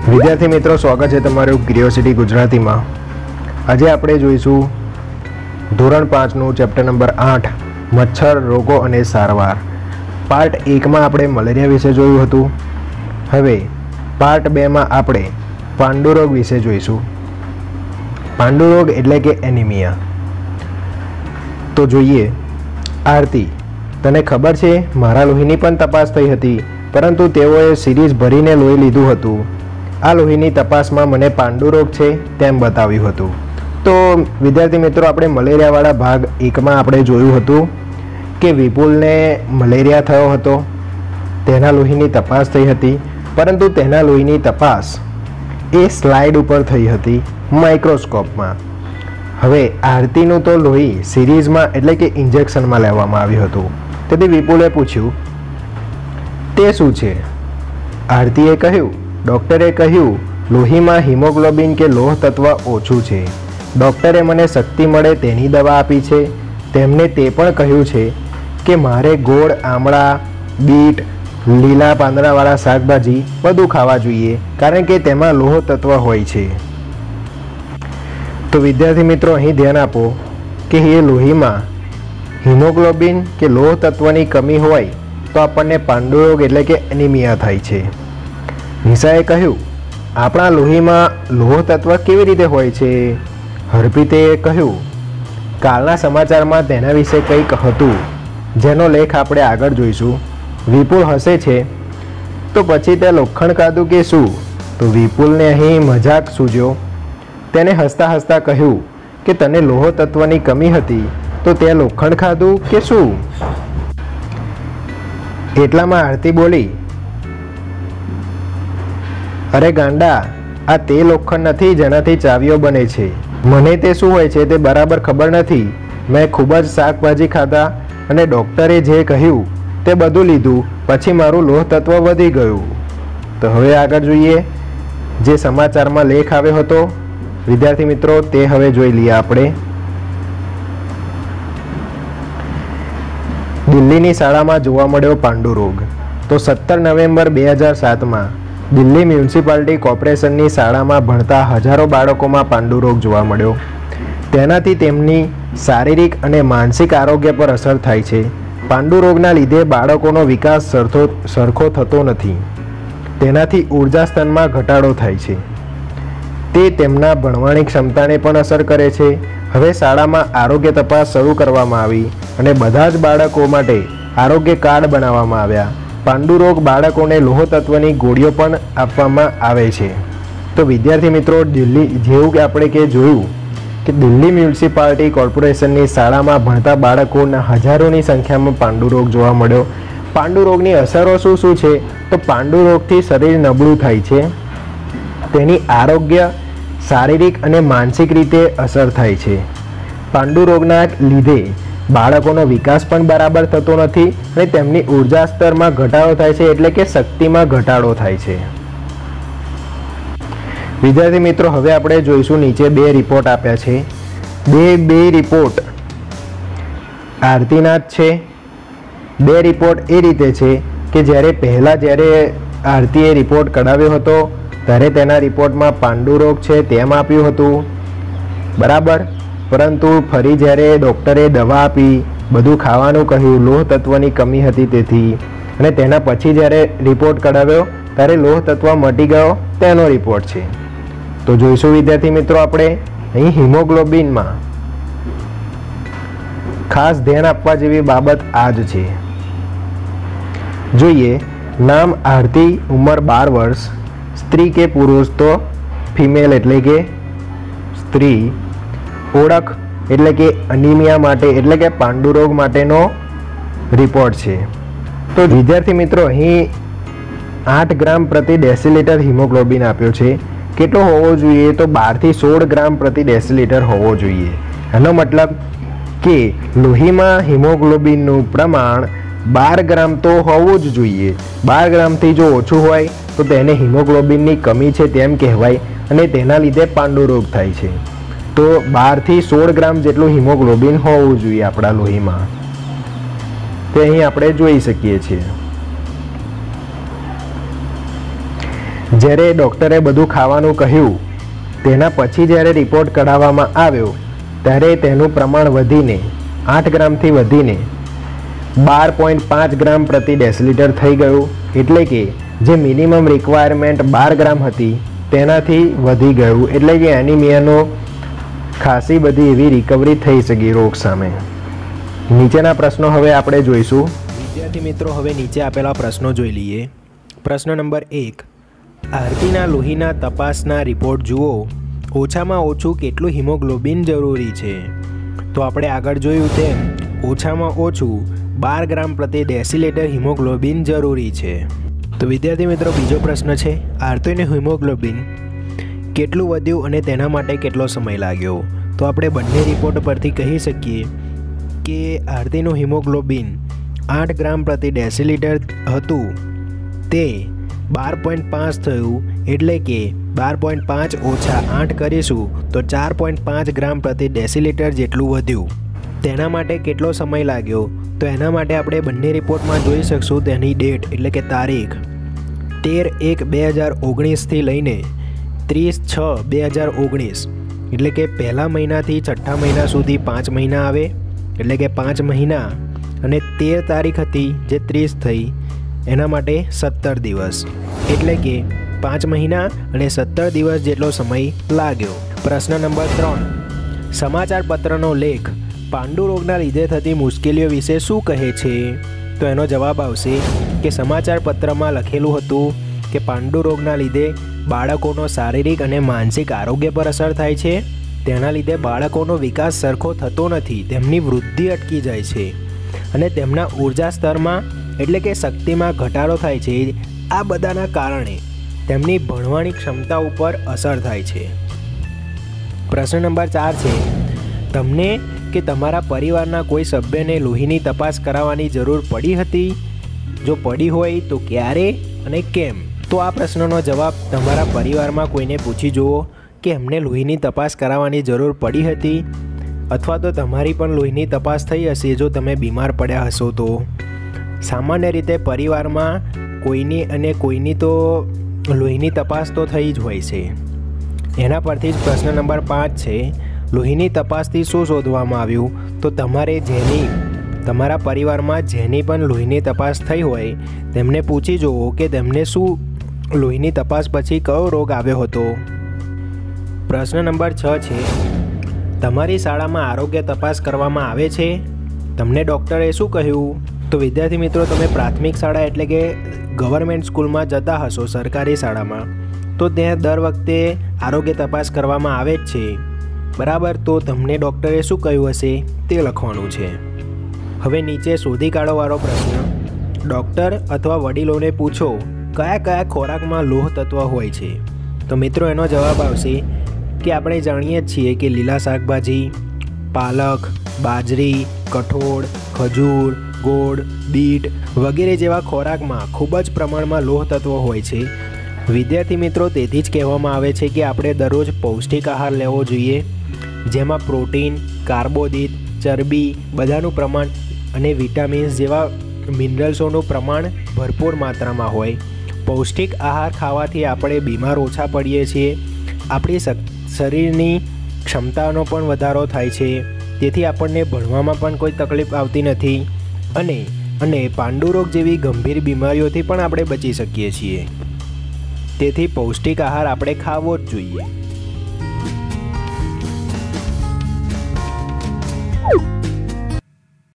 વિદ્યાર્થી મિત્રો, સ્વાગત છે તમારું ક્યુરિયોસિટી ગુજરાતીમાં। આજે આપણે જોઈશું ધોરણ 5નું ચેપ્ટર નંબર 8 મચ્છર રોગો અને સારવાર। પાર્ટ 1માં આપણે મલેરિયા વિશે જોયું હતું। હવે પાર્ટ 2માં આપણે પાંડુરોગ વિશે જોઈશું। પાંડુરોગ એટલે કે એનિમિયા। તો જોઈએ। આરતી, તને ખબર છે મારા લોહીની પણ તપાસ થઈ હતી, પરંતુ તેઓએ સિરીઝ ભરીને લોહી લીધું હતું। આ લોહીની તપાસમાં મને પાંડુરોગ છે તેમ બતાવ્યું હતું। તો વિદ્યાર્થી મિત્રો, આપણે મલેરિયાવાળા ભાગ 1માં આપણે જોયું હતું કે વિપુલને મલેરિયા થયો હતો, તેના લોહીની તપાસ થઈ હતી, પરંતુ તેના લોહીની તપાસ એ સ્લાઇડ ઉપર થઈ હતી માઇક્રોસ્કોપમાં। હવે આરતીનું તો લોહી સિરીઝમાં એટલે કે ઇન્જેક્શનમાં લેવામાં આવ્યું હતું। તેથી વિપુલે પૂછ્યું, તે શું છે? આરતીએ કહ્યું, ડૉક્ટરે કહ્યું લોહીમાં હિમોગ્લોબિન કે લોહ તત્વ ઓછું છે। ડૉક્ટરે મને શક્તિ મળે તેની દવા આપી છે। તેમણે તે પણ કહ્યું છે કે મારે ગોળ, આમળા, બીટ, લીલા પાંદડાવાળા શાકભાજી બધું ખાવા જોઈએ, કારણ કે તેમાં લોહ તત્વ હોય છે। તો વિદ્યાર્થી મિત્રો, અહીં ધ્યાન આપો કે એ લોહીમાં હિમોગ્લોબિન કે લોહ તત્વની કમી હોય તો આપણને પાંડુરોગ એટલે કે એનિમિયા થાય છે। નિશાએ કહ્યું, આપણા લોહીમાં લોહ તત્વ કેવી રીતે હોય છે? હર્ષિતે કહ્યું, કાલના સમાચારમાં તેના વિશે કંઈક હતું, જેનો લેખ આપણે આગળ જોઈશું। વિપુલ હસે છે, તો પછી તે લોખંડ ખાધું કે શું? તો વિપુલને અહીં મજાક સૂઝ્યો। તેને હસતા હસતા કહ્યું કે તને લોહ તત્વની કમી હતી તો તે લોખંડ ખાધું કે શું? એટલામાં આરતી બોલી, અરે ગાંડા, આ તે લોખંડ નથી જેનાથી ચાવીઓ બને છે। મને તે શું હોય છે તે બરાબર ખબર નથી। મેં ખૂબ જ શાકભાજી ખાધા અને ડૉક્ટરે જે કહ્યું તે બધું લીધું, પછી મારું લોહ તત્વ વધી ગયું। તો હવે આગળ જોઈએ જે સમાચારમાં લેખ આવ્યો હતો વિદ્યાર્થી મિત્રો, તે હવે જોઈ લઈએ આપણે। દિલ્હીની શાળામાં જોવા મળ્યો પાંડુરોગ। તો 17 નવેમ્બર 2007માં દિલ્હી મ્યુનિસિપાલિટી કોર્પોરેશનની શાળામાં ભણતા હજારો બાળકોમાં પાંડુરોગ જોવા મળ્યો। તેનાથી તેમની શારીરિક અને માનસિક આરોગ્ય પર અસર થાય છે। પાંડુરોગના લીધે બાળકોનો વિકાસ સરખો થતો નથી। તેનાથી ઉર્જા સ્તરમાં ઘટાડો થાય છે। તે તેમના ભણવાની ક્ષમતાને પણ અસર કરે છે। હવે શાળામાં આરોગ્ય તપાસ શરૂ કરવામાં આવી અને બધા જ બાળકો માટે આરોગ્ય કાર્ડ બનાવવામાં આવ્યા। પાંડુરોગ બાળકોને લોહ તત્વની ગોળીઓ પણ આપવામાં આવે છે। તો વિદ્યાર્થી મિત્રો, દિલ્હી જેવું કે આપણે કે જોયું કે દિલ્હી મ્યુનિસિપાલિટી કોર્પોરેશનની શાળામાં ભણતા બાળકોના હજારોની સંખ્યામાં પાંડુરોગ જોવા મળ્યો। પાંડુરોગની અસરો શું શું છે? તો પાંડુરોગથી શરીર નબળું થાય છે, તેની આરોગ્ય, શારીરિક અને માનસિક રીતે અસર થાય છે। પાંડુરોગના લીધે બાળકોનો વિકાસ પણ બરાબર થતો નથી અને તેમની ઉર્જા સ્તરમાં ઘટાડો થાય છે, એટલે કે શક્તિમાં ઘટાડો થાય છે। વિદ્યાર્થી મિત્રો, હવે આપણે જોઈશું નીચે 2 રિપોર્ટ આપ્યા છે। બે રિપોર્ટ આરતીના જ છે। 2 રિપોર્ટ એ રીતે છે કે જ્યારે આરતીએ રિપોર્ટ કઢાવ્યો હતો ત્યારે તેના રિપોર્ટમાં પાંડુરોગ છે તેમ આપ્યું હતું, બરાબર। પરંતુ ફરી જ્યારે ડૉક્ટરે દવા આપી, બધું ખાવાનું કહ્યું, લોહ તત્વની કમી હતી તેથી, અને તેના પછી જ્યારે રિપોર્ટ કઢાવ્યો ત્યારે લોહ તત્વ મટી ગયો તેનો રિપોર્ટ છે। તો જોઈશું વિદ્યાર્થી મિત્રો, આપણે અહીં હિમોગ્લોબિનમાં ખાસ ધ્યાન આપવા જેવી બાબત આ જ છે। જોઈએ। નામ આરતી, ઉંમર 12 વર્ષ, સ્ત્રી કે પુરુષ? તો ફિમેલ એટલે કે સ્ત્રી। ઓળખ એટલે કે એનિમિયા માટે એટલે કે પાંડુરોગ માટેનો રિપોર્ટ છે। તો વિદ્યાર્થી મિત્રો, અહીં 8 ગ્રામ પ્રતિ ડેસીલીટર હિમોગ્લોબિન આપ્યો છે। કેટલો હોવો જોઈએ? તો 12 થી 16 ગ્રામ પ્રતિ ડેસીલીટર હોવો જોઈએ। એનો મતલબ કે લોહીમાં હિમોગ્લોબિનનું પ્રમાણ 12 ગ્રામ તો હોવું જ જોઈએ। 12 ગ્રામથી જો ઓછું હોય તો તેને હિમોગ્લોબિનની કમી છે તેમ કહેવાય અને તેના લીધે પાંડુરોગ થાય છે। તો 12 થી 16 ગ્રામ જેટલું હિમોગ્લોબિન હોવું જોઈએ આપણા લોહીમાં, તે અહીં આપણે જોઈ શકીએ છીએ। જ્યારે ડૉક્ટરે બધું ખાવાનું કહ્યું તેના પછી જ્યારે રિપોર્ટ કઢાવવામાં આવ્યો ત્યારે તેનું પ્રમાણ વધીને 8 ગ્રામથી વધીને 12.5 ગ્રામ પ્રતિ ડેસિલીટર થઈ ગયું, એટલે કે જે મિનિમમ રિક્વાયરમેન્ટ 12 ગ્રામ હતી તેનાથી વધી ગયું, એટલે કે એનિમિયાનો ખાસી બધી એવી રિકવરી થઈ શકી રોગ સામે. નીચેના પ્રશ્નો હવે આપણે જોઈશું. વિદ્યાર્થી મિત્રો, હવે નીચે આપેલા પ્રશ્નો જોઈ લઈએ. પ્રશ્ન નંબર 1, આરતીના લોહીના તપાસના રિપોર્ટ જુઓ. ઓછામાં ઓછું કેટલું હિમોગ્લોબિન જરૂરી છે? તો આપણે આગળ જોયું તેમ ઓછામાં ઓછું 12 ગ્રામ પ્રતિ ડેસિલીટર હિમોગ્લોબિન જરૂરી છે. તો વિદ્યાર્થી મિત્રો, બીજો પ્રશ્ન છે, આરતીનું હિમોગ્લોબિન કેટલું વધ્યું અને તેના માટે કેટલો સમય લાગ્યો? તો આપણે બંને રિપોર્ટ પરથી કહી શકીએ કે આરતીનું હિમોગ્લોબિન 8 ગ્રામ પ્રતિ ડેસિલીટર હતું તે 12.5 થયું, એટલે કે 12.5 ઓછા 8 કરીશું તો 4.5 ગ્રામ પ્રતિ ડેસિલીટર જેટલું વધ્યું. તેના માટે કેટલો સમય લાગ્યો? તો એના માટે આપણે બંને રિપોર્ટમાં જોઈ શકશું તેની ડેટ, એટલે કે તારીખ 13/1/2019થી લઈને 30/6/2019, એટલે કે પહેલા મહિનાથી છઠ્ઠા મહિના સુધી 5 મહિના આવે, એટલે કે 5 મહિના, અને 13 તારીખ હતી જે 30 થઈ એના માટે 17 દિવસ, એટલે કે 5 મહિના અને 17 દિવસ જેટલો સમય લાગ્યો. પ્રશ્ન નંબર 3, સમાચાર પત્રનો લેખ પાંડુ રોગના લીધે થતી મુશ્કેલીઓ વિશે શું કહે છે? તો એનો જવાબ આવશે કે સમાચાર પત્રમાં લખેલું હતું કે પાંડુ રોગના લીધે બાળકોનો શારીરિક અને માનસિક આરોગ્ય પર અસર થાય છે. તેના લીધે બાળકોનો વિકાસ સરખો થતો નથી, તેમની વૃદ્ધિ અટકી જાય છે અને તેમના ઉર્જા સ્તરમાં એટલે કે શક્તિમાં ઘટાડો થાય છે. આ બધાના કારણે તેમની ભણવાની ક્ષમતા ઉપર અસર થાય છે. પ્રશ્ન નંબર 4 છે, તમને કે તમારા પરિવારના કોઈ સભ્યને લોહીની તપાસ કરાવવાની જરૂર પડી હતી? જો પડી હોય તો ક્યારે અને કેમ? તો આ પ્રશ્નનો જવાબ તમારા પરિવારમાં કોઈને પૂછી જુઓ કે એમને લોહીની તપાસ કરાવવાની જરૂર પડી હતી, અથવા તો તમારી પણ લોહીની તપાસ થઈ હશે જો તમે બીમાર પડ્યા હશો તો. સામાન્ય રીતે પરિવારમાં કોઈની અને કોઈની તો લોહીની તપાસ તો થઈ જ હોય છે. એના પરથી જ પ્રશ્ન નંબર 5 છે, લોહીની તપાસથી શું શોધવામાં આવ્યું? તો તમારા પરિવારમાં જેની પણ લોહીની તપાસ થઈ હોય તેમને પૂછી જુઓ કે તેમને શું લોહીની તપાસ પછી કયો રોગ આવ્યો હતો. પ્રશ્ન નંબર 6 છે, તમારી શાળામાં આરોગ્ય તપાસ કરવામાં આવે છે? તમને ડૉક્ટરે શું કહ્યું? તો વિદ્યાર્થી મિત્રો, તમે પ્રાથમિક શાળા એટલે કે ગવર્મેન્ટ સ્કૂલમાં જતા હશો, સરકારી શાળામાં, તો ત્યાં દર વખતે આરોગ્ય તપાસ કરવામાં આવે જ છે, બરાબર? તો તમને ડૉક્ટરે શું કહ્યું હશે તે લખવાનું છે. હવે નીચે શોધી કાઢોવાળો પ્રશ્ન, ડૉક્ટર અથવા વડીલોને પૂછો કયા કયા ખોરાકમાં લોહ તત્વ હોય છે? તો મિત્રો એનો જવાબ આવશે કે આપણે જાણીએ જ છીએ કે લીલા શાકભાજી, પાલક, બાજરી, કઠોળ, ખજૂર, ગોળ, બીટ વગેરે જેવા ખોરાકમાં ખૂબ જ પ્રમાણમાં લોહ તત્વો હોય છે. વિદ્યાર્થી મિત્રો, તેથી જ કહેવામાં આવે છે કે આપણે દરરોજ પૌષ્ટિક આહાર લેવો જોઈએ, જેમાં પ્રોટીન, કાર્બોદિત, ચરબી બધાનું પ્રમાણ અને વિટામિન્સ જેવા મિનરલ્સોનું પ્રમાણ ભરપૂર માત્રામાં હોય. પૌષ્ટિક આહાર ખાવાથી આપણે બીમાર ઓછા પડીએ છીએ, આપણી શરીરની ક્ષમતાનો પણ વધારો થાય છે, તેથી આપણને ભણવામાં પણ કોઈ તકલીફ આવતી નથી અને પાંડુ રોગ જેવી ગંભીર બીમારીઓથી પણ આપણે બચી શકીએ છીએ. તેથી પૌષ્ટિક આહાર આપણે ખાવો જ જોઈએ.